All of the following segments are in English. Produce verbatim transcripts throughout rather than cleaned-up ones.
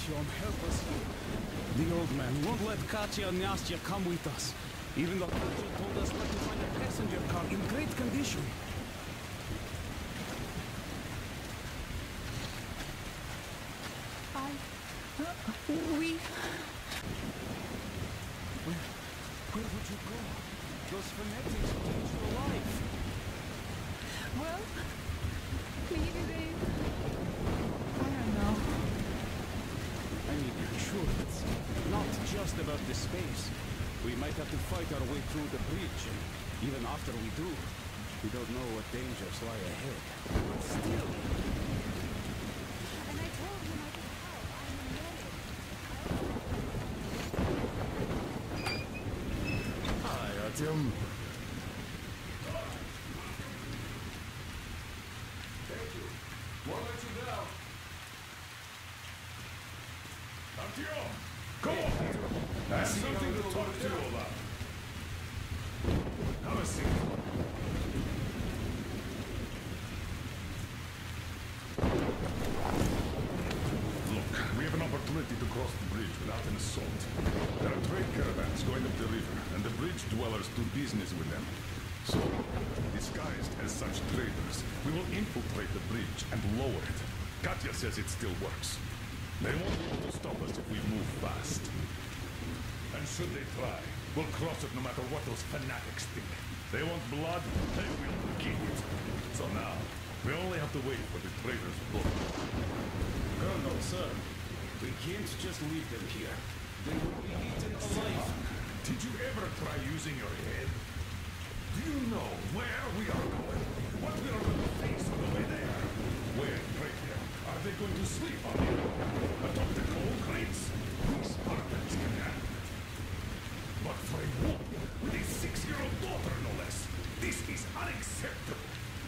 Artyom, help us here. The old man won't let Katya and Nastya come with us, even though Katya told us where to find a passenger car in great condition. I... Uh, we... Where, where would you go? Those fanatics changed your life. Well, maybe they... I don't know. I mean, sure, it's not just about the space. We might have to fight our way through the breach, and even after we do, we don't know what dangers lie ahead. But still... And I told him I could help. I'm a Hi, Artyom. Thank you. Won't let you down. Artyom! Come on! I have something to talk to you about. Have a seat. Look, we have an opportunity to cross the bridge without an assault. There are trade caravans going up the river, and the bridge dwellers do business with them. So, disguised as such traders, we will infiltrate the bridge and lower it. Katya says it still works. They won't be able to stop us if we move fast. And should they try, we'll cross it no matter what those fanatics think. They want blood, they will get it. So now, we only have to wait for the traders' boat. Colonel, sir, we can't just leave them here. They will be eaten alive. Did you ever try using your head? Do you know where we are going? What we are going to face on the way there? Where, right here, are they going to sleep on it? Atop the coal crates? We Spartans can handle it. But for a woman with a six-year-old daughter, no less, this is unacceptable.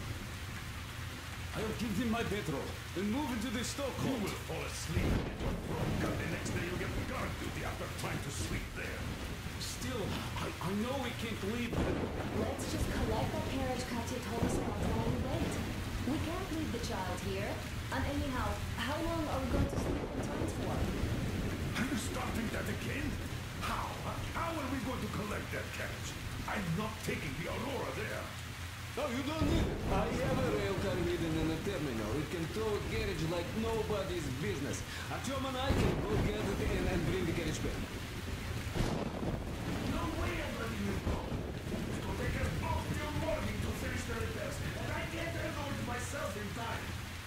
I'll give them my bedroll and move into the You Stockholm. will fall asleep in your broke, and the next day you'll get guard duty after trying to sleep there. Still, I, I know we can't leave them. Let's just collect that carriage Katya told us about while we wait. We can't leave the child here. And anyhow, how long are we going to sleep in tents for? Are you starting that again? How? How are we going to collect that carriage? I'm not taking the Aurora there. Oh, you don't need it. I have a rail car hidden in the terminal. It can tow a carriage like nobody's business. Artyom and I can go get it in and bring the carriage back. No way I'm letting you go. It will take us both till morning to finish the repairs, and I can't handle it myself in time.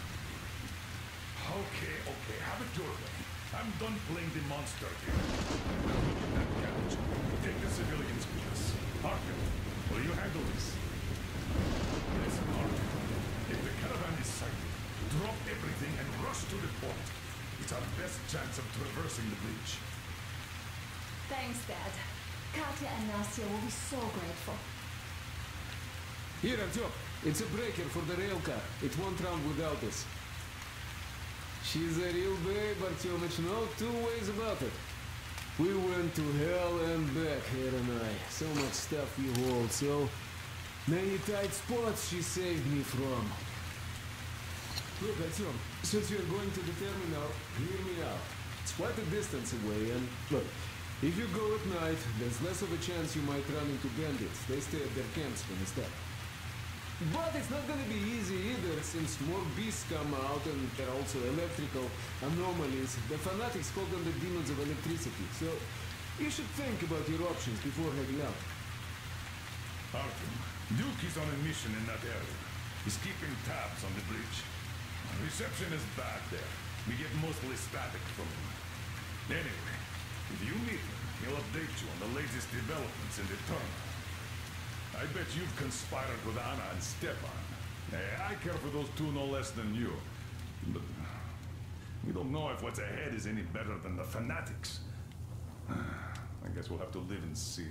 Okay, okay, have it your way. I'm done playing the monster here. Now look at that carriage. Take the civilians with us. Artyom, will you handle this? Listen, Artyom. If the caravan is sighted, drop everything and rush to the port. It's our best chance of traversing the bridge. Thanks, Dad. Katya and Nastya will be so grateful. Here, Artyom. It's a breaker for the rail car. It won't run without us. She's a real babe, Artyomich. No two ways about it. We went to hell and back, her and I. So much stuff we hold, so many tight spots she saved me from. Look, Artyom, since you're going to the terminal, hear me out. It's quite a distance away, and look, if you go at night, there's less of a chance you might run into bandits. They stay at their camps when it's dark. But it's not gonna be easy either, since more beasts come out and there are also electrical anomalies. The fanatics call them the demons of electricity, so you should think about your options before heading out. Artyom, Duke is on a mission in that area. He's keeping tabs on the bridge. Reception is bad there. We get mostly static from him. Anyway, if you meet him, he'll update you on the latest developments in the terminal. I bet you've conspired with Anna and Stepan. Eh, I care for those two no less than you. But we don't know if what's ahead is any better than the fanatics. I guess we'll have to live and see.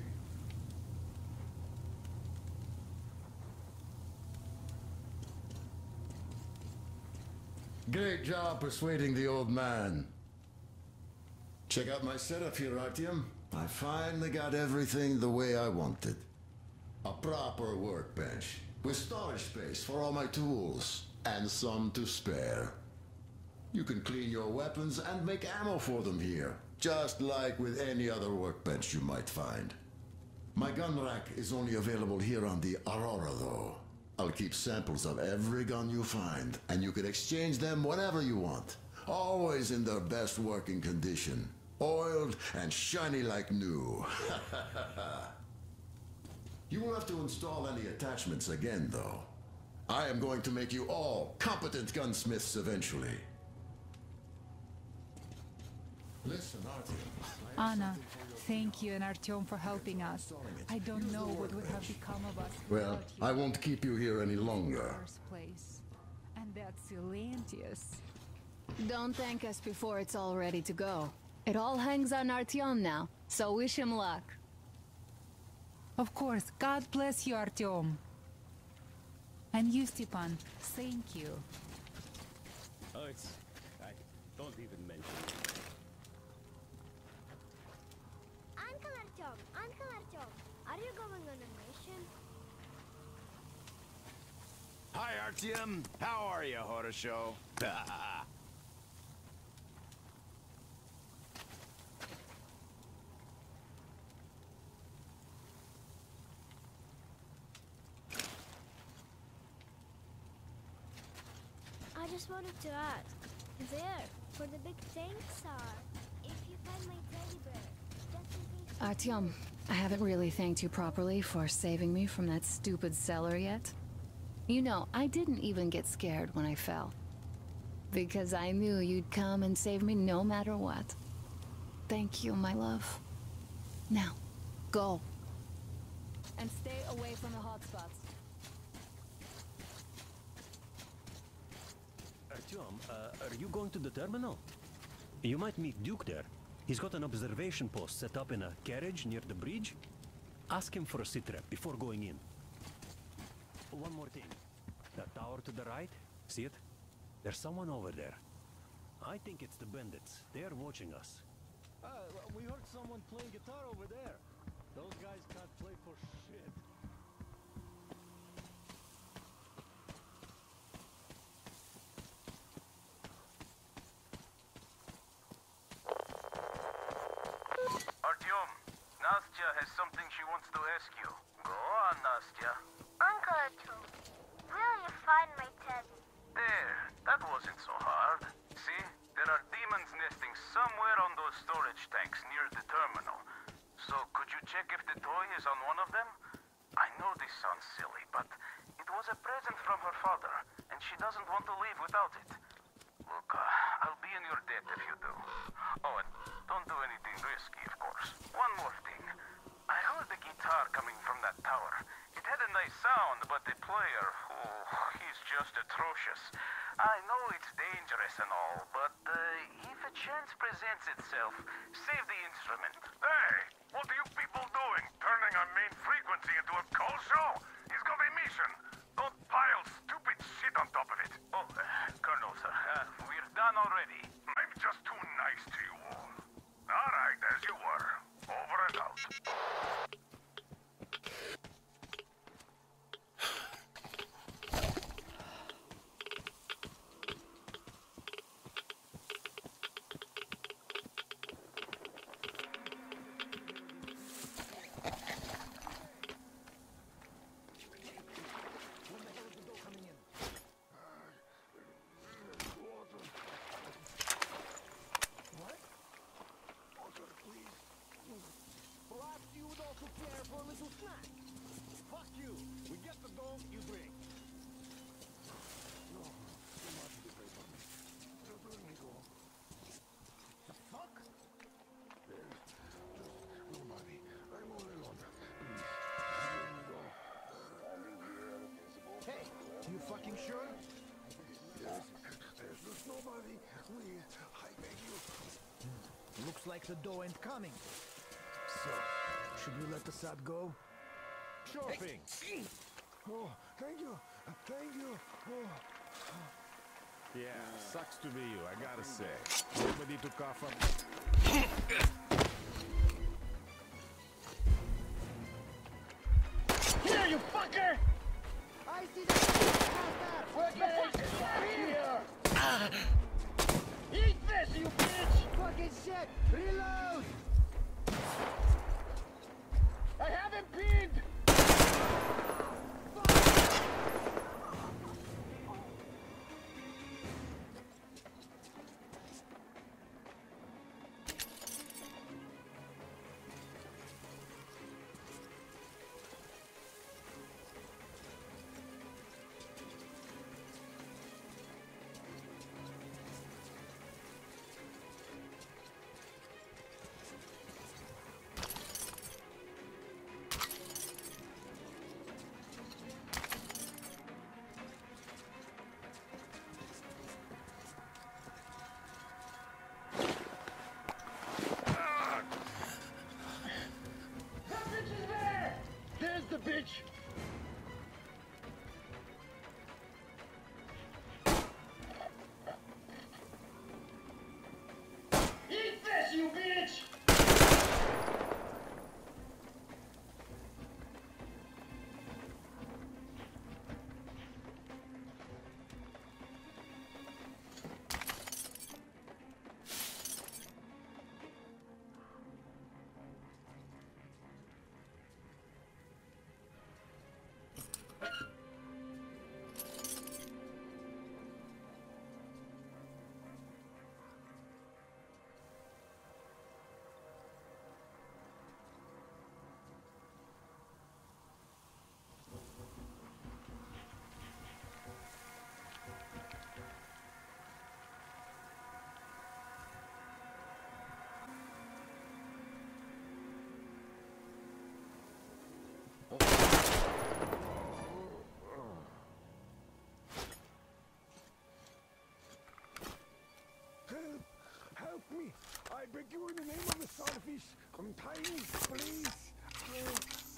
Great job persuading the old man. Check out my setup here, Artyom. I finally got everything the way I wanted. A proper workbench, with storage space for all my tools, and some to spare. You can clean your weapons and make ammo for them here, just like with any other workbench you might find. My gun rack is only available here on the Aurora, though. I'll keep samples of every gun you find, and you can exchange them whenever you want. Always in their best working condition. Oiled and shiny like new. You won't have to install any attachments again, though. I am going to make you all competent gunsmiths eventually. Listen, Artyom. Anna, thank you and Artyom for helping us. I don't know what would have become of us Well, without you I won't keep you here any in the longer. first place. And that's Silantius. Don't thank us before it's all ready to go. It all hangs on Artyom now, so wish him luck. Of course, God bless you, Artyom. And you, Stepan, thank you. Oh, it's... I don't even mention it. Uncle Artyom, Uncle Artyom, are you going on a mission? Hi, Artyom. How are you, Horosho? I just wanted to ask, there, where the big tanks are, if you find my teddy bear, just in case... Artyom, I haven't really thanked you properly for saving me from that stupid cellar yet. You know, I didn't even get scared when I fell. Because I knew you'd come and save me no matter what. Thank you, my love. Now, go. And stay away from the hotspots. Artyom, uh, are you going to the terminal? You might meet Duke there. He's got an observation post set up in a carriage near the bridge. Ask him for a sitrep before going in. One more thing. That tower to the right, see it? There's someone over there. I think it's the bandits. They are watching us. Uh, we heard someone playing guitar over there. Those guys can't play for shit. Artyom, Nastya has something she wants to ask you. Go on, Nastya. Uncle Artyom, will you find my teddy? There, that wasn't so hard. See, there are demons nesting somewhere on those storage tanks near the terminal. So, could you check if the toy is on one of them? I know this sounds silly, but it was a present from her father, and she doesn't want to leave without it. Look, uh, I'll be in your debt if you do. Oh, and don't do anything risky, of course. One more thing. I heard the guitar coming from that tower. It had a nice sound, but the player, oh, he's just atrocious. I know it's dangerous and all, but uh, if a chance presents itself, save the instrument. Hey, what are you people doing? Turning our main frequency into a call show? It's got a mission. Don't pile stupid shit on top of it. Oh, uh, Colonel, sir, uh, we're done already. I'm just too nice to you all. All right, as you were. Over and out. Fuck you! We get the dog, you drink. The fuck? Nobody. I'm all alone. Please. Hey, you fucking sure? Yes, there's just nobody. Please, I beg you. Looks like the dough ain't coming. So, should we let the sod go? Sure thing. Oh, thank you. Thank you. Oh. Yeah, sucks to be you, I gotta say. Nobody to cough up. Here, you fucker! I see the bastard! We're here! fish, you bitch! Fucking shit! Reload! I haven't pinned! The bitch! Eat this, you bitch! Help! Help me! I beg you in the name of the starfish! Untie me, please! Oh.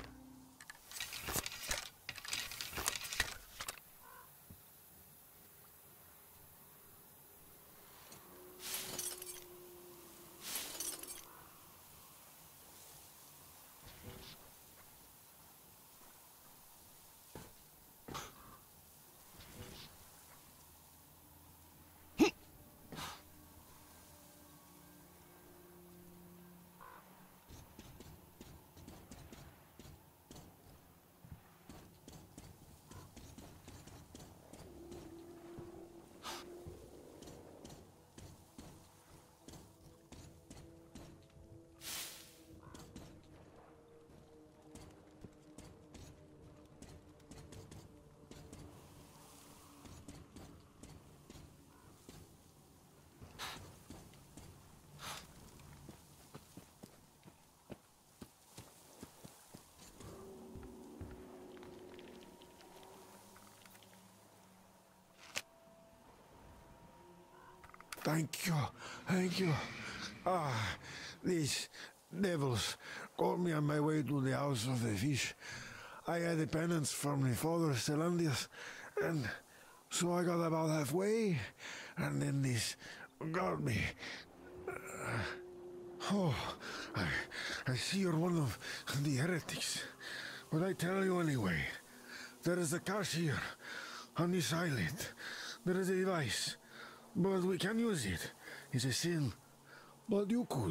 Thank you, thank you. Ah, these devils caught me on my way to the house of the fish. I had a penance from my father, Stellandius, and so I got about halfway, and then this got me. Uh, oh, I, I see you're one of the heretics, but I tell you anyway. There is a cache here, on this island. There is a device. But we can use it. It's a sin. But you could.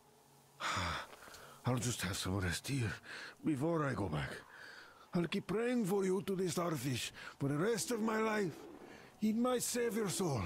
I'll just have some rest here before I go back. I'll keep praying for you to the starfish for the rest of my life. He might save your soul.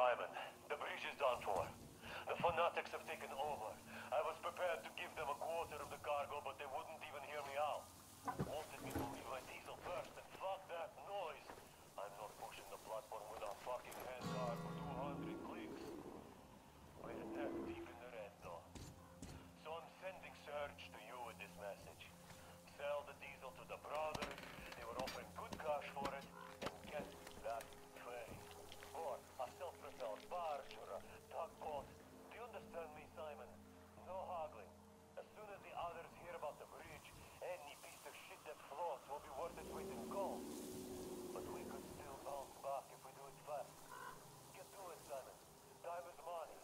Simon, the bridge is done for. The fanatics have taken over. I was prepared to give them a quarter of the cargo, but they wouldn't even hear me out. Wanted me to leave my diesel first, and fuck that noise. I'm not pushing the platform with a fucking handguard for two hundred clicks. We're neck deep in the red, though. So I'm sending Surge to you with this message. Sell the diesel to the brothers. They were offering good cash for it, and get that ferry. Or a self-propelled barge or a tugboat. Do you understand me, Simon? No haggling. As soon as the others hear about the bridge, any piece of shit that floats will be worth its weight in gold. But we could still bounce back if we do it fast. Get to it, Simon. Time is money.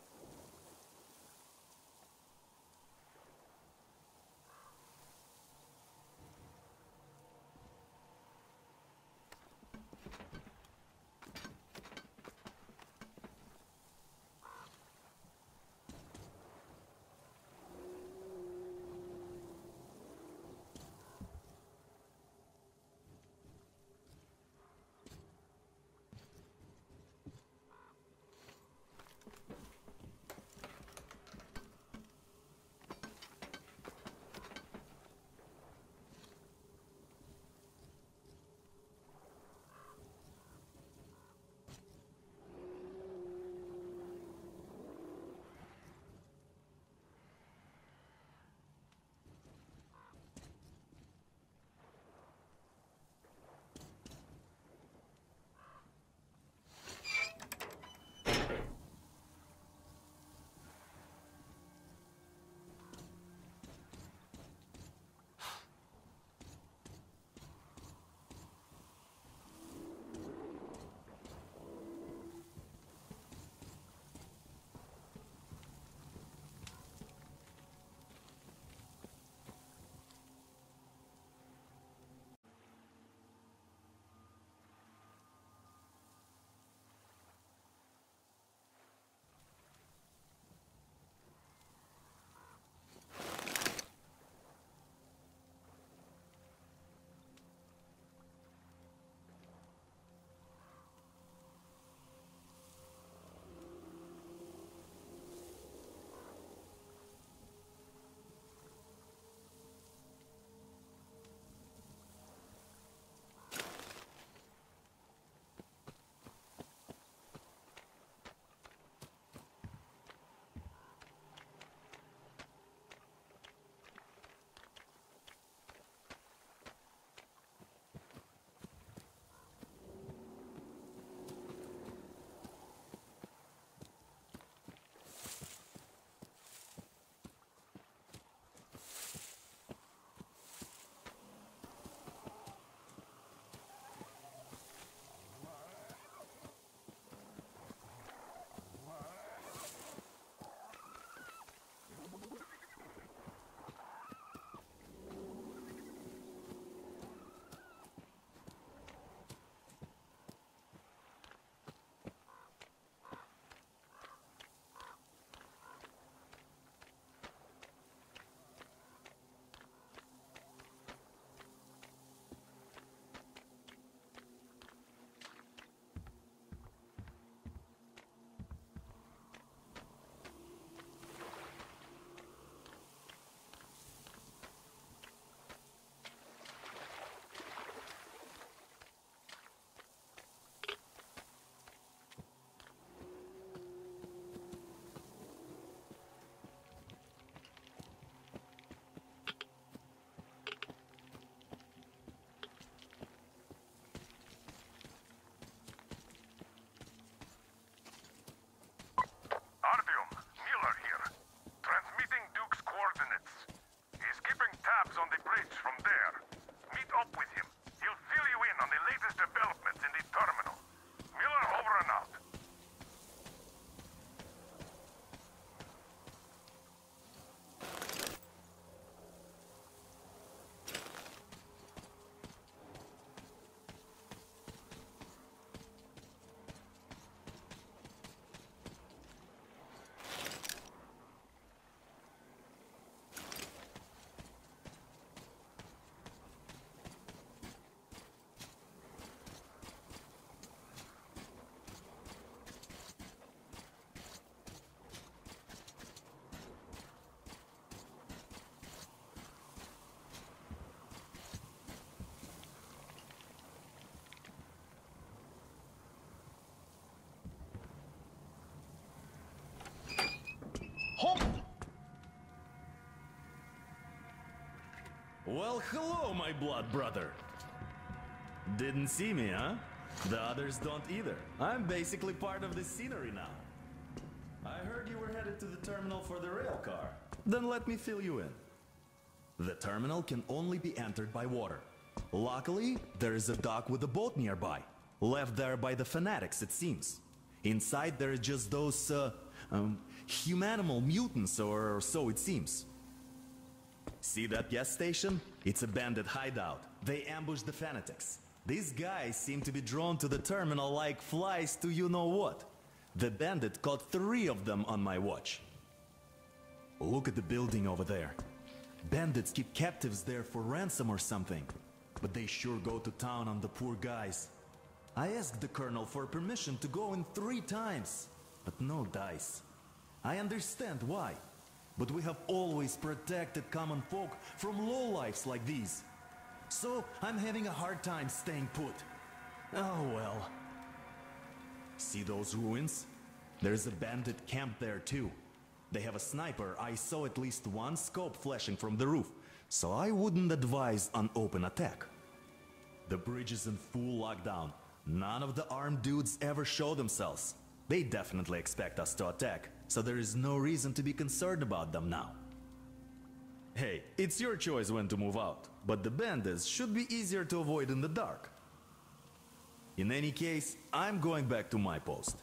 Well, hello, my blood brother. Didn't see me, huh? The others don't either. I'm basically part of the scenery now. I heard you were headed to the terminal for the rail car. Then let me fill you in. The terminal can only be entered by water. Luckily, there is a dock with a boat nearby. Left there by the fanatics, it seems. Inside there are just those, uh, um, humanimal mutants, or so it seems. See that gas station? It's a bandit hideout. They ambush the fanatics. These guys seem to be drawn to the terminal like flies to you-know-what. The bandit caught three of them on my watch. Look at the building over there. Bandits keep captives there for ransom or something. But they sure go to town on the poor guys. I asked the colonel for permission to go in three times, but no dice. I understand why, but we have always protected common folk from lowlifes like these. So I'm having a hard time staying put. Oh well. See those ruins? There's a bandit camp there too. They have a sniper. I saw at least one scope flashing from the roof, so I wouldn't advise an open attack. The bridge is in full lockdown. None of the armed dudes ever show themselves. They definitely expect us to attack, so there is no reason to be concerned about them now. Hey, it's your choice when to move out, but the bandits should be easier to avoid in the dark. In any case, I'm going back to my post.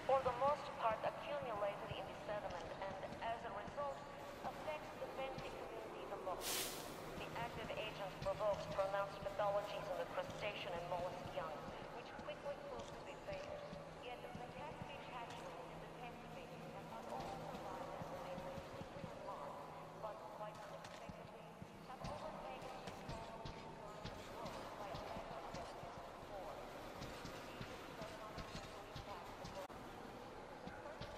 for the most part accumulated in the sediment and, as a result, affects the benthic community the most. The active agent provokes pronounced pathologies in the crustacean and mollusk young, which quickly prove to be fatal. Yet the catfish hatchlings in the test babies have not only survived as the neighbors Jupiter and Mars, but quite unexpectedly have overtaken the small ocean current and growth by a factor of at least four. The species does not seem to impact the birth. The first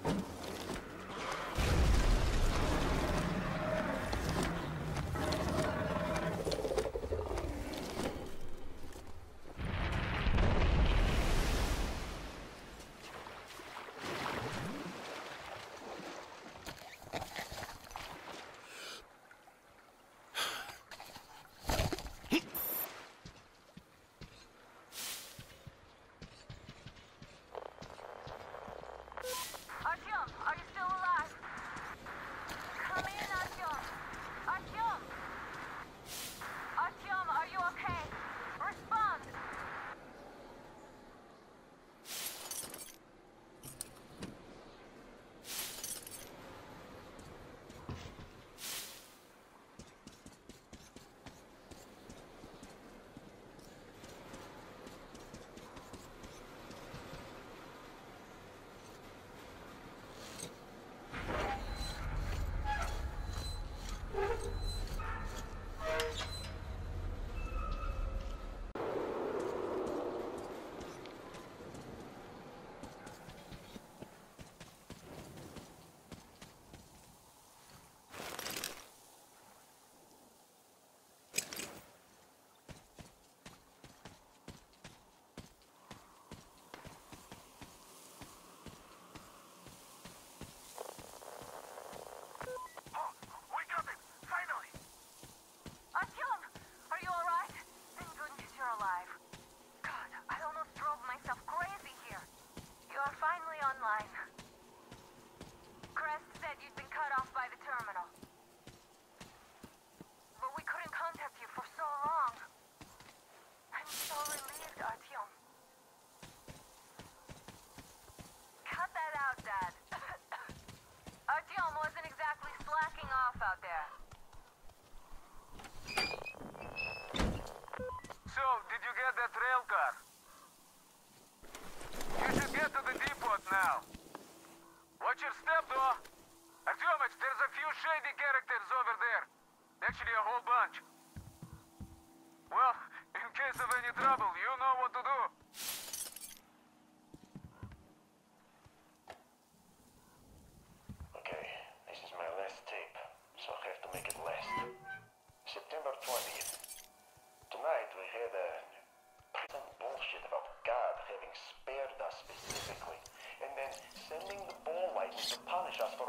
Us for